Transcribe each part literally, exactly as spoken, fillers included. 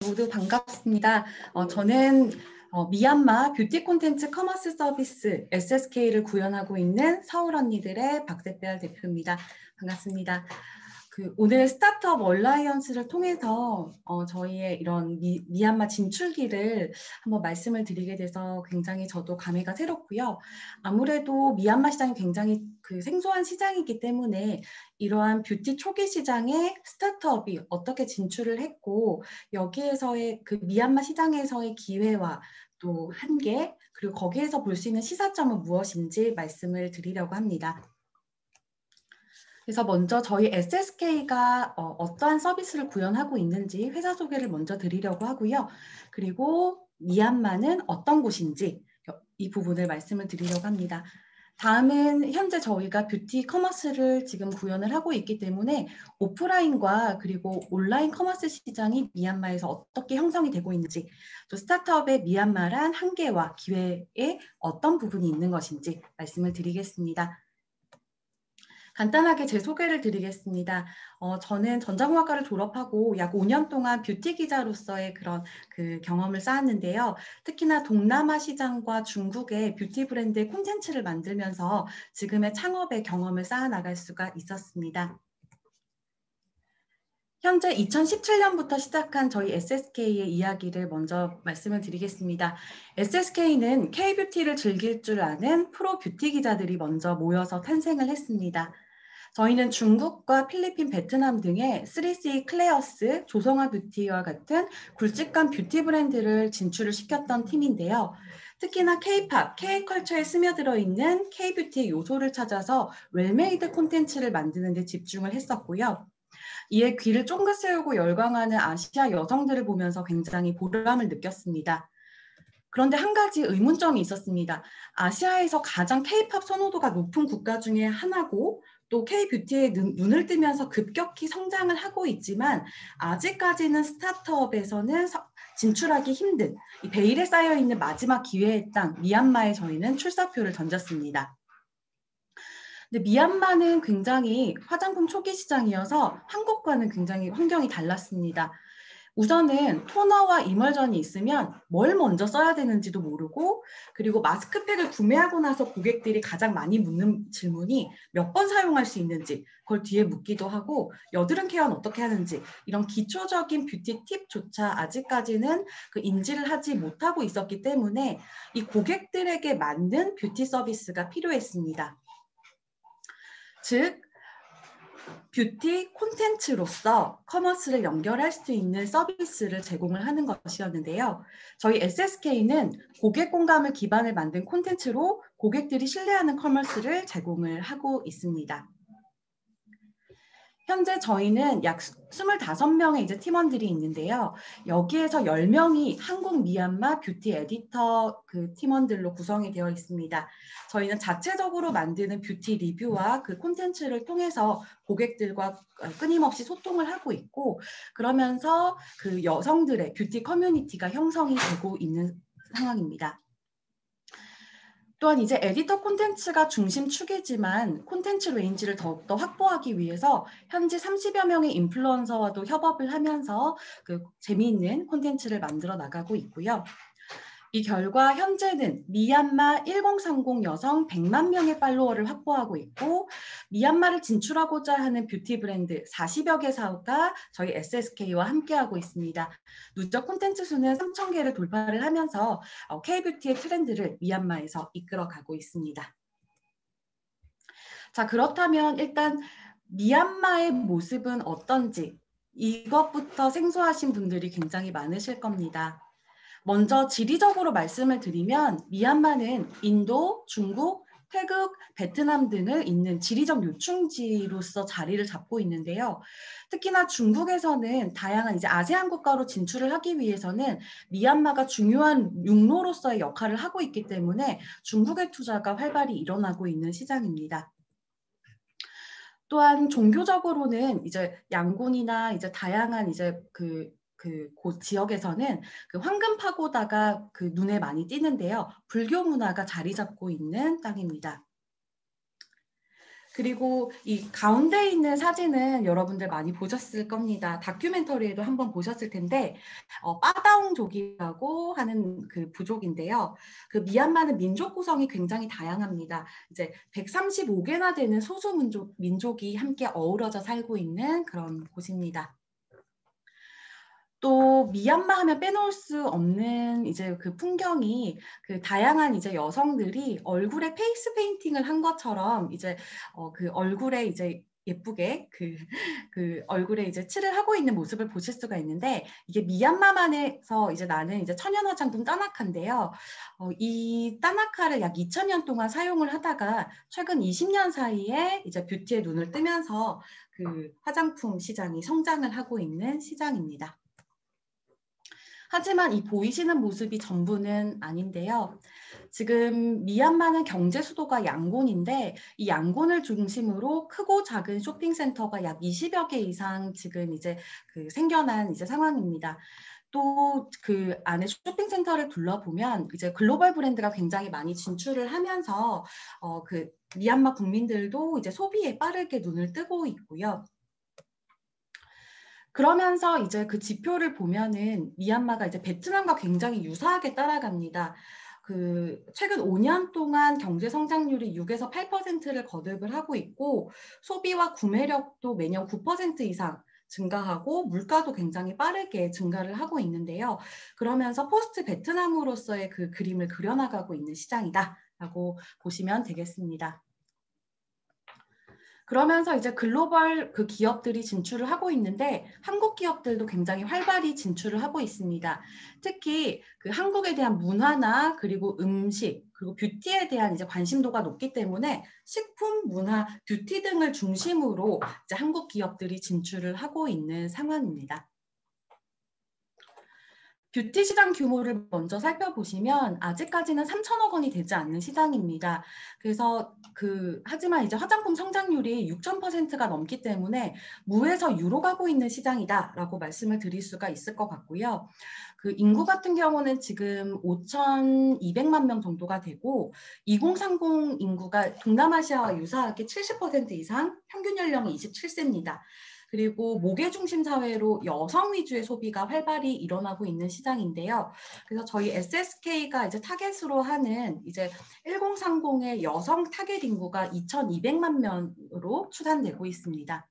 모두 반갑습니다. 어, 저는 어, 미얀마 뷰티 콘텐츠 커머스 서비스 에스에스케이를 구현하고 있는 서울 언니들의 박세별 대표입니다. 반갑습니다. 그 오늘 스타트업 얼라이언스를 통해서 어, 저희의 이런 미, 미얀마 진출기를 한번 말씀을 드리게 돼서 굉장히 저도 감회가 새롭고요. 아무래도 미얀마 시장이 굉장히 그 생소한 시장이기 때문에 이러한 뷰티 초기 시장에 스타트업이 어떻게 진출을 했고 여기에서의 그 미얀마 시장에서의 기회와 또 한계 그리고 거기에서 볼 수 있는 시사점은 무엇인지 말씀을 드리려고 합니다. 그래서 먼저 저희 에스에스케이가 어, 어떠한 서비스를 구현하고 있는지 회사 소개를 먼저 드리려고 하고요. 그리고 미얀마는 어떤 곳인지 이 부분을 말씀을 드리려고 합니다. 다음은 현재 저희가 뷰티 커머스를 지금 구현을 하고 있기 때문에 오프라인과 그리고 온라인 커머스 시장이 미얀마에서 어떻게 형성이 되고 있는지 또 스타트업의 미얀마란 한계와 기회에 어떤 부분이 있는 것인지 말씀을 드리겠습니다. 간단하게 제 소개를 드리겠습니다. 어, 저는 전자공학과를 졸업하고 약 오 년 동안 뷰티 기자로서의 그런 그 경험을 쌓았는데요. 특히나 동남아 시장과 중국의 뷰티 브랜드의 콘텐츠를 만들면서 지금의 창업의 경험을 쌓아 나갈 수가 있었습니다. 현재 이천십칠 년부터 시작한 저희 에스에스케이의 이야기를 먼저 말씀을 드리겠습니다. 에스에스케이는 K-뷰티를 즐길 줄 아는 프로 뷰티 기자들이 먼저 모여서 탄생을 했습니다. 저희는 중국과 필리핀, 베트남 등의 쓰리씨 클레어스, 조성아 뷰티와 같은 굵직한 뷰티 브랜드를 진출을 시켰던 팀인데요. 특히나 K-팝, K-컬처에 스며들어 있는 K-뷰티의 요소를 찾아서 웰메이드 콘텐츠를 만드는 데 집중을 했었고요. 이에 귀를 쫑긋 세우고 열광하는 아시아 여성들을 보면서 굉장히 보람을 느꼈습니다. 그런데 한 가지 의문점이 있었습니다. 아시아에서 가장 K-팝 선호도가 높은 국가 중에 하나고 또 K-뷰티에 눈을 뜨면서 급격히 성장을 하고 있지만 아직까지는 스타트업에서는 진출하기 힘든 이 베일에 쌓여있는 마지막 기회의 땅 미얀마에 저희는 출사표를 던졌습니다. 근데 미얀마는 굉장히 화장품 초기 시장이어서 한국과는 굉장히 환경이 달랐습니다. 우선은 토너와 이멀전이 있으면 뭘 먼저 써야 되는지도 모르고 그리고 마스크팩을 구매하고 나서 고객들이 가장 많이 묻는 질문이 몇 번 사용할 수 있는지 그걸 뒤에 묻기도 하고 여드름 케어는 어떻게 하는지 이런 기초적인 뷰티 팁조차 아직까지는 그 인지를 하지 못하고 있었기 때문에 이 고객들에게 맞는 뷰티 서비스가 필요했습니다. 즉 뷰티 콘텐츠로서 커머스를 연결할 수 있는 서비스를 제공을 하는 것이었는데요. 저희 에스에스케이는 고객 공감을 기반을 만든 콘텐츠로 고객들이 신뢰하는 커머스를 제공을 하고 있습니다. 현재 저희는 약 스물다섯 명의 이제 팀원들이 있는데요. 여기에서 열 명이 한국 미얀마 뷰티 에디터 그 팀원들로 구성이 되어 있습니다. 저희는 자체적으로 만드는 뷰티 리뷰와 그 콘텐츠를 통해서 고객들과 끊임없이 소통을 하고 있고 그러면서 그 여성들의 뷰티 커뮤니티가 형성이 되고 있는 상황입니다. 또한 이제 에디터 콘텐츠가 중심 축이지만 콘텐츠 레인지를 더욱더 확보하기 위해서 현재 삼십여 명의 인플루언서와도 협업을 하면서 그 재미있는 콘텐츠를 만들어 나가고 있고요. 이 결과 현재는 미얀마 천삼십 여성 백만 명의 팔로워를 확보하고 있고 미얀마를 진출하고자 하는 뷰티 브랜드 사십여 개 사업가 저희 에스에스케이와 함께하고 있습니다. 누적 콘텐츠 수는 삼천 개를 돌파를 하면서 K-뷰티의 트렌드를 미얀마에서 이끌어가고 있습니다. 자, 그렇다면 일단 미얀마의 모습은 어떤지 이것부터 생소하신 분들이 굉장히 많으실 겁니다. 먼저 지리적으로 말씀을 드리면 미얀마는 인도, 중국, 태국, 베트남 등을 잇는 지리적 요충지로서 자리를 잡고 있는데요. 특히나 중국에서는 다양한 이제 아세안 국가로 진출을 하기 위해서는 미얀마가 중요한 육로로서의 역할을 하고 있기 때문에 중국의 투자가 활발히 일어나고 있는 시장입니다. 또한 종교적으로는 이제 양곤이나 이제 다양한 이제 그 그 지역에서는 그 황금 파고다가 그 눈에 많이 띄는데요. 불교 문화가 자리 잡고 있는 땅입니다. 그리고 이 가운데 있는 사진은 여러분들 많이 보셨을 겁니다. 다큐멘터리에도 한번 보셨을 텐데 어, 빠다옹족이라고 하는 그 부족인데요. 그 미얀마는 민족 구성이 굉장히 다양합니다. 이제 백삼십오 개나 되는 소수 민족, 민족이 함께 어우러져 살고 있는 그런 곳입니다. 또 미얀마 하면 빼놓을 수 없는 이제 그 풍경이 그 다양한 이제 여성들이 얼굴에 페이스 페인팅을 한 것처럼 이제 어 그 얼굴에 이제 예쁘게 그, 그 얼굴에 이제 칠을 하고 있는 모습을 보실 수가 있는데 이게 미얀마만에서 이제 나는 이제 천연 화장품 따나카인데요. 어, 이 따나카를 약 이천 년 동안 사용을 하다가 최근 이십 년 사이에 이제 뷰티에 눈을 뜨면서 그 화장품 시장이 성장을 하고 있는 시장입니다. 하지만 이 보이시는 모습이 전부는 아닌데요. 지금 미얀마는 경제 수도가 양곤인데 이 양곤을 중심으로 크고 작은 쇼핑센터가 약 이십여 개 이상 지금 이제 그 생겨난 이제 상황입니다. 또 그 안에 쇼핑센터를 둘러보면 이제 글로벌 브랜드가 굉장히 많이 진출을 하면서 어 그 미얀마 국민들도 이제 소비에 빠르게 눈을 뜨고 있고요. 그러면서 이제 그 지표를 보면은 미얀마가 이제 베트남과 굉장히 유사하게 따라갑니다. 그 최근 오 년 동안 경제 성장률이 육에서 팔 퍼센트를 거듭을 하고 있고 소비와 구매력도 매년 구 퍼센트 이상 증가하고 물가도 굉장히 빠르게 증가를 하고 있는데요. 그러면서 포스트 베트남으로서의 그 그림을 그려나가고 있는 시장이다라고 보시면 되겠습니다. 그러면서 이제 글로벌 그 기업들이 진출을 하고 있는데 한국 기업들도 굉장히 활발히 진출을 하고 있습니다. 특히 그 한국에 대한 문화나 그리고 음식 그리고 뷰티에 대한 이제 관심도가 높기 때문에 식품, 문화, 뷰티 등을 중심으로 이제 한국 기업들이 진출을 하고 있는 상황입니다. 뷰티 시장 규모를 먼저 살펴보시면 아직까지는 삼천억 원이 되지 않는 시장입니다. 그래서 그 하지만 이제 화장품 성장률이 육천 퍼센트가 넘기 때문에 무에서 유로 가고 있는 시장이다라고 말씀을 드릴 수가 있을 것 같고요. 그 인구 같은 경우는 지금 오천이백만 명 정도가 되고 이공삼공 인구가 동남아시아와 유사하게 칠십 퍼센트 이상, 평균 연령이 이십칠 세입니다. 그리고 모계 중심 사회로 여성 위주의 소비가 활발히 일어나고 있는 시장인데요. 그래서 저희 에스에스케이가 이제 타겟으로 하는 이제 천삼십의 여성 타겟 인구가 이천이백만 명으로 추산되고 있습니다.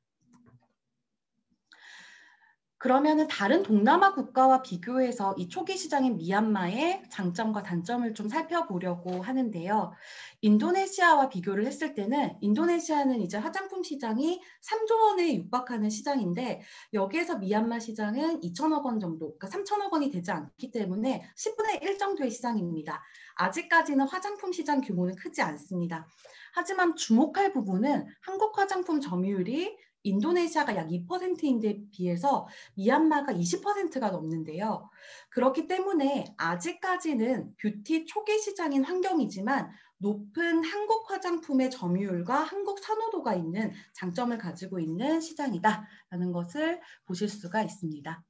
그러면은 다른 동남아 국가와 비교해서 이 초기 시장인 미얀마의 장점과 단점을 좀 살펴보려고 하는데요. 인도네시아와 비교를 했을 때는 인도네시아는 이제 화장품 시장이 삼조 원에 육박하는 시장인데 여기에서 미얀마 시장은 이천억 원 정도, 그러니까 삼천억 원이 되지 않기 때문에 십분의 일 정도의 시장입니다. 아직까지는 화장품 시장 규모는 크지 않습니다. 하지만 주목할 부분은 한국 화장품 점유율이 인도네시아가 약 이 퍼센트인데 비해서 미얀마가 이십 퍼센트가 넘는데요. 그렇기 때문에 아직까지는 뷰티 초기 시장인 환경이지만 높은 한국 화장품의 점유율과 한국 선호도가 있는 장점을 가지고 있는 시장이다라는 것을 보실 수가 있습니다.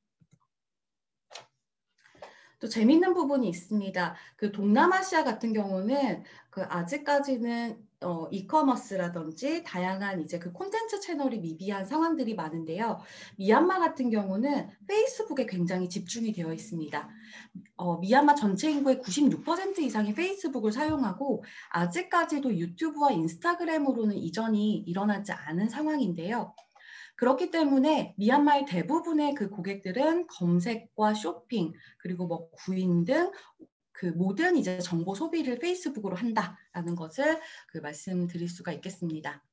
또 재미있는 부분이 있습니다. 그 동남아시아 같은 경우는 그 아직까지는 어, 이커머스라든지 다양한 이제 그 콘텐츠 채널이 미비한 상황들이 많은데요. 미얀마 같은 경우는 페이스북에 굉장히 집중이 되어 있습니다. 어, 미얀마 전체 인구의 구십육 퍼센트 이상이 페이스북을 사용하고 아직까지도 유튜브와 인스타그램으로는 이전이 일어나지 않은 상황인데요. 그렇기 때문에 미얀마의 대부분의 그 고객들은 검색과 쇼핑 그리고 뭐 구인 등 그 모든 이제 정보 소비를 페이스북으로 한다라는 것을 그 말씀드릴 수가 있겠습니다.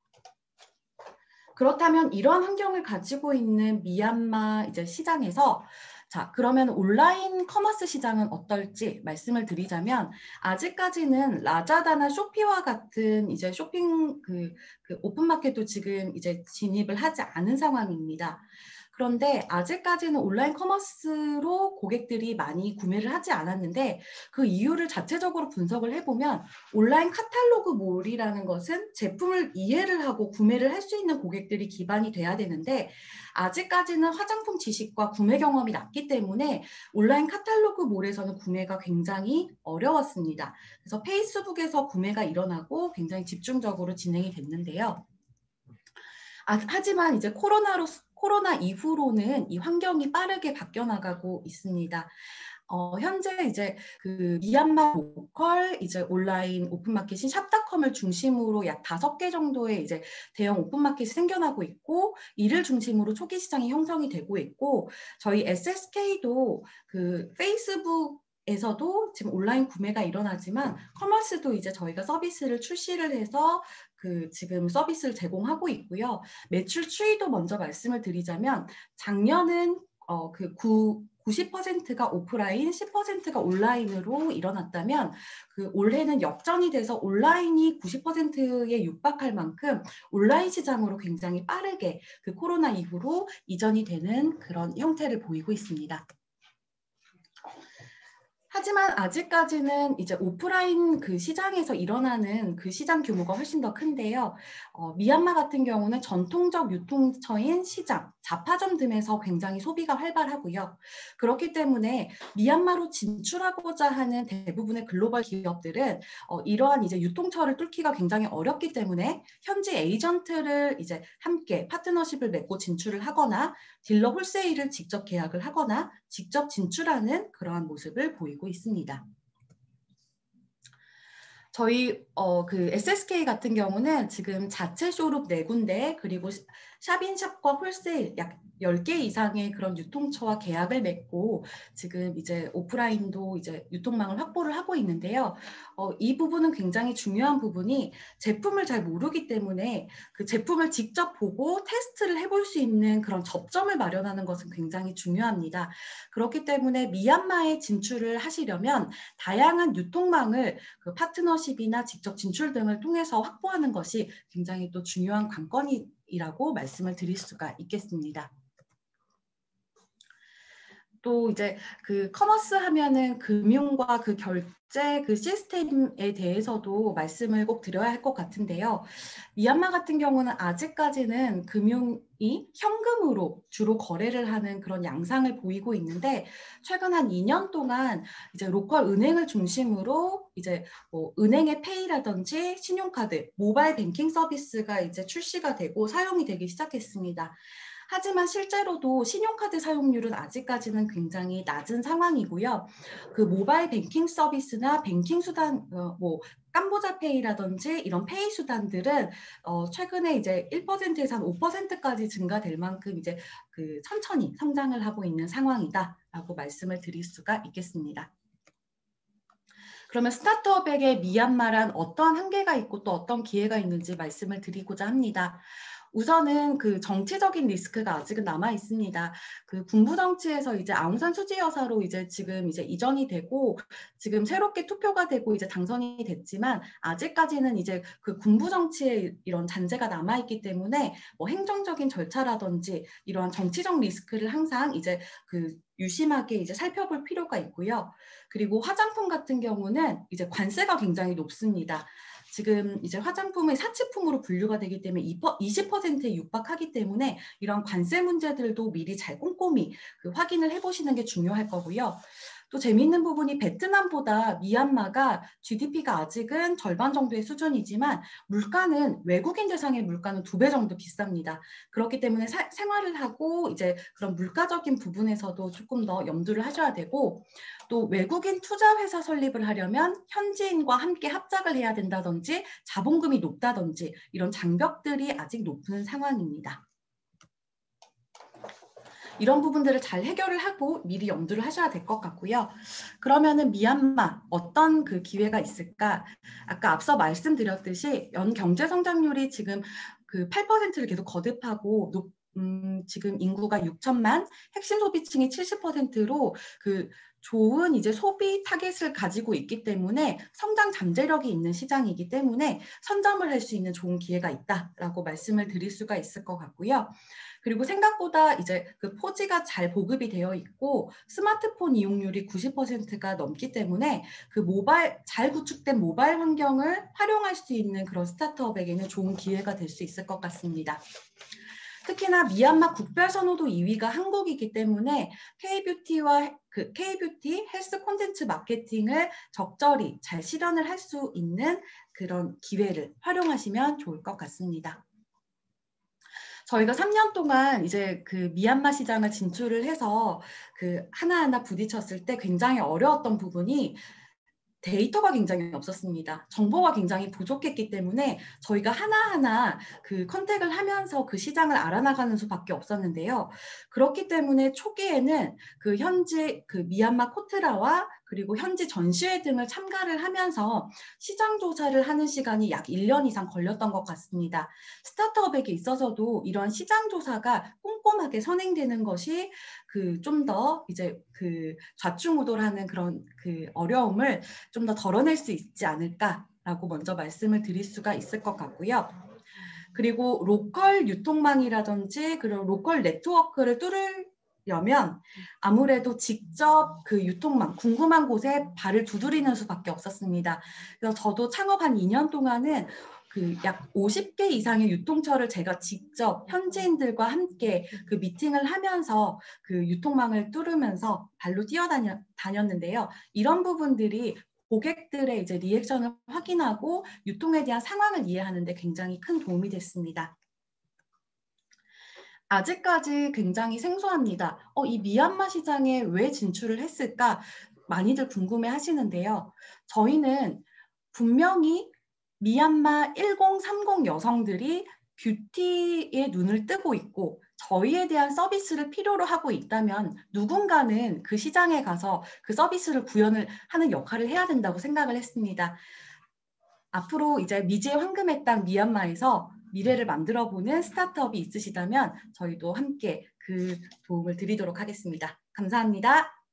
그렇다면 이러한 환경을 가지고 있는 미얀마 이제 시장에서 자, 그러면 온라인 커머스 시장은 어떨지 말씀을 드리자면 아직까지는 라자다나 쇼피와 같은 이제 쇼핑 그, 그 오픈마켓도 지금 이제 진입을 하지 않은 상황입니다. 그런데 아직까지는 온라인 커머스로 고객들이 많이 구매를 하지 않았는데 그 이유를 자체적으로 분석을 해보면 온라인 카탈로그몰이라는 것은 제품을 이해를 하고 구매를 할 수 있는 고객들이 기반이 돼야 되는데 아직까지는 화장품 지식과 구매 경험이 낮기 때문에 온라인 카탈로그몰에서는 구매가 굉장히 어려웠습니다. 그래서 페이스북에서 구매가 일어나고 굉장히 집중적으로 진행이 됐는데요. 아, 하지만 이제 코로나로, 코로나 이후로는 이 환경이 빠르게 바뀌어 나가고 있습니다. 어, 현재 이제 그 미얀마 로컬 이제 온라인 오픈마켓인 샵닷컴을 중심으로 약 다섯 개 정도의 이제 대형 오픈마켓이 생겨나고 있고 이를 중심으로 초기 시장이 형성이 되고 있고 저희 에스에스케이도 그 페이스북 에서도 지금 온라인 구매가 일어나지만 커머스도 이제 저희가 서비스를 출시를 해서 그 지금 서비스를 제공하고 있고요. 매출 추이도 먼저 말씀을 드리자면 작년은 어 그 구십 퍼센트가 오프라인, 십 퍼센트가 온라인으로 일어났다면 그 올해는 역전이 돼서 온라인이 구십 퍼센트에 육박할 만큼 온라인 시장으로 굉장히 빠르게 그 코로나 이후로 이전이 되는 그런 형태를 보이고 있습니다. 하지만 아직까지는 이제 오프라인 그 시장에서 일어나는 그 시장 규모가 훨씬 더 큰데요. 어, 미얀마 같은 경우는 전통적 유통처인 시장, 잡화점 등에서 굉장히 소비가 활발하고요. 그렇기 때문에 미얀마로 진출하고자 하는 대부분의 글로벌 기업들은 어, 이러한 이제 유통처를 뚫기가 굉장히 어렵기 때문에 현지 에이전트를 이제 함께 파트너십을 맺고 진출을 하거나 딜러 홀세일을 직접 계약을 하거나 직접 진출하는 그러한 모습을 보이고 있습니다. 저희 어, 그 에스에스케이 같은 경우는 지금 자체 쇼룸 네 군데 그리고 샵인샵과 홀세일 약 열 개 이상의 그런 유통처와 계약을 맺고 지금 이제 오프라인도 이제 유통망을 확보를 하고 있는데요. 어, 이 부분은 굉장히 중요한 부분이 제품을 잘 모르기 때문에 그 제품을 직접 보고 테스트를 해볼 수 있는 그런 접점을 마련하는 것은 굉장히 중요합니다. 그렇기 때문에 미얀마에 진출을 하시려면 다양한 유통망을 그 파트너십이나 직접 진출 등을 통해서 확보하는 것이 굉장히 또 중요한 관건이라고 말씀을 드릴 수가 있겠습니다. 또 이제 그 커머스 하면은 금융과 그 결제 그 시스템에 대해서도 말씀을 꼭 드려야 할 것 같은데요. 미얀마 같은 경우는 아직까지는 금융이 현금으로 주로 거래를 하는 그런 양상을 보이고 있는데 최근 한 이 년 동안 이제 로컬 은행을 중심으로 이제 뭐 은행의 페이라든지 신용카드, 모바일 뱅킹 서비스가 이제 출시가 되고 사용이 되기 시작했습니다. 하지만 실제로도 신용카드 사용률은 아직까지는 굉장히 낮은 상황이고요. 그 모바일 뱅킹 서비스나 뱅킹 수단, 어, 뭐 깜보자페이라든지 이런 페이 수단들은 어, 최근에 이제 일 퍼센트에서 한 오 퍼센트까지 증가될 만큼 이제 그 천천히 성장을 하고 있는 상황이다라고 말씀을 드릴 수가 있겠습니다. 그러면 스타트업에게 미얀마란 어떠한 한계가 있고 또 어떤 기회가 있는지 말씀을 드리고자 합니다. 우선은 그 정치적인 리스크가 아직은 남아 있습니다. 그 군부 정치에서 이제 아웅산 수지 여사로 이제 지금 이제 이전이 되고 지금 새롭게 투표가 되고 이제 당선이 됐지만 아직까지는 이제 그 군부 정치에 이런 잔재가 남아 있기 때문에 뭐 행정적인 절차라든지 이러한 정치적 리스크를 항상 이제 그 유심하게 이제 살펴볼 필요가 있고요. 그리고 화장품 같은 경우는 이제 관세가 굉장히 높습니다. 지금 이제 화장품의 사치품으로 분류가 되기 때문에 이십 퍼센트에 육박하기 때문에 이런 관세 문제들도 미리 잘 꼼꼼히 그 확인을 해보시는 게 중요할 거고요. 또 재미있는 부분이 베트남보다 미얀마가 지디피가 아직은 절반 정도의 수준이지만 물가는 외국인 대상의 물가는 두 배 정도 비쌉니다. 그렇기 때문에 사, 생활을 하고 이제 그런 물가적인 부분에서도 조금 더 염두를 하셔야 되고 또 외국인 투자 회사 설립을 하려면 현지인과 함께 합작을 해야 된다든지 자본금이 높다든지 이런 장벽들이 아직 높은 상황입니다. 이런 부분들을 잘 해결을 하고 미리 염두를 하셔야 될 것 같고요. 그러면은 미얀마 어떤 그 기회가 있을까? 아까 앞서 말씀드렸듯이 연 경제 성장률이 지금 그 팔 퍼센트를 계속 거듭하고 높, 음, 지금 인구가 육천만, 핵심 소비층이 칠십 퍼센트로 그 좋은 이제 소비 타겟을 가지고 있기 때문에 성장 잠재력이 있는 시장이기 때문에 선점을 할 수 있는 좋은 기회가 있다라고 말씀을 드릴 수가 있을 것 같고요. 그리고 생각보다 이제 그 포지가 잘 보급이 되어 있고 스마트폰 이용률이 구십 퍼센트가 넘기 때문에 그 모바일 잘 구축된 모바일 환경을 활용할 수 있는 그런 스타트업에게는 좋은 기회가 될 수 있을 것 같습니다. 특히나 미얀마 국별 선호도 이 위가 한국이기 때문에 K뷰티와 그 K뷰티 헬스 콘텐츠 마케팅을 적절히 잘 실현을 할 수 있는 그런 기회를 활용하시면 좋을 것 같습니다. 저희가 삼 년 동안 이제 그 미얀마 시장을 진출을 해서 그 하나하나 부딪혔을 때 굉장히 어려웠던 부분이 데이터가 굉장히 없었습니다. 정보가 굉장히 부족했기 때문에 저희가 하나하나 그 컨택을 하면서 그 시장을 알아나가는 수밖에 없었는데요. 그렇기 때문에 초기에는 그 현지 그 미얀마 코트라와 그리고 현지 전시회 등을 참가를 하면서 시장 조사를 하는 시간이 약 일 년 이상 걸렸던 것 같습니다. 스타트업에게 있어서도 이런 시장 조사가 꼼꼼하게 선행되는 것이 그 좀 더 이제 그 좌충우돌하는 그런 그 어려움을 좀 더 덜어낼 수 있지 않을까라고 먼저 말씀을 드릴 수가 있을 것 같고요. 그리고 로컬 유통망이라든지 그런 로컬 네트워크를 뚫으려면 아무래도 직접 그 유통망, 궁금한 곳에 발을 두드리는 수밖에 없었습니다. 그래서 저도 창업 한 이 년 동안은 그 약 오십 개 이상의 유통처를 제가 직접 현지인들과 함께 그 미팅을 하면서 그 유통망을 뚫으면서 발로 뛰어다녔는데요. 이런 부분들이 고객들의 이제 리액션을 확인하고 유통에 대한 상황을 이해하는 데 굉장히 큰 도움이 됐습니다. 아직까지 굉장히 생소합니다. 어, 이 미얀마 시장에 왜 진출을 했을까? 많이들 궁금해 하시는데요. 저희는 분명히 미얀마 천삼십 여성들이 뷰티에 눈을 뜨고 있고 저희에 대한 서비스를 필요로 하고 있다면 누군가는 그 시장에 가서 그 서비스를 구현을 하는 역할을 해야 된다고 생각을 했습니다. 앞으로 이제 미지의 황금의 땅 미얀마에서 미래를 만들어보는 스타트업이 있으시다면 저희도 함께 그 도움을 드리도록 하겠습니다. 감사합니다.